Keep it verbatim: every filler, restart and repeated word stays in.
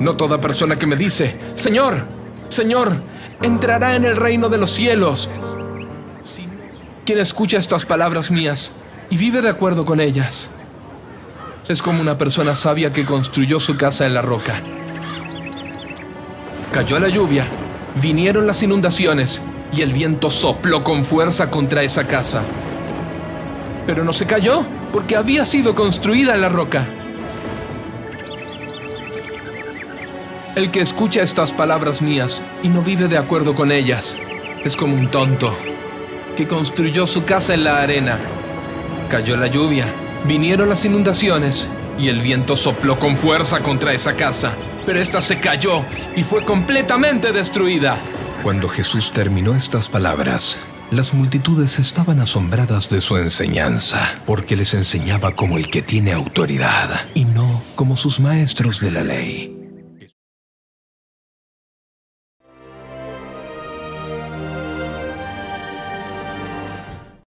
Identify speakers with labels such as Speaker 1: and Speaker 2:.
Speaker 1: No toda persona que me dice, Señor, Señor, entrará en el reino de los cielos. Quien escucha estas palabras mías y vive de acuerdo con ellas es como una persona sabia que construyó su casa en la roca. Cayó la lluvia, vinieron las inundaciones y el viento sopló con fuerza contra esa casa. Pero no se cayó porque había sido construida en la roca. El que escucha estas palabras mías y no vive de acuerdo con ellas es como un tonto que construyó su casa en la arena. Cayó la lluvia, vinieron las inundaciones y el viento sopló con fuerza contra esa casa, pero esta se cayó y fue completamente destruida. Cuando Jesús terminó estas palabras, las multitudes estaban asombradas de su enseñanza, porque les enseñaba como el que tiene autoridad y no como sus maestros de la ley.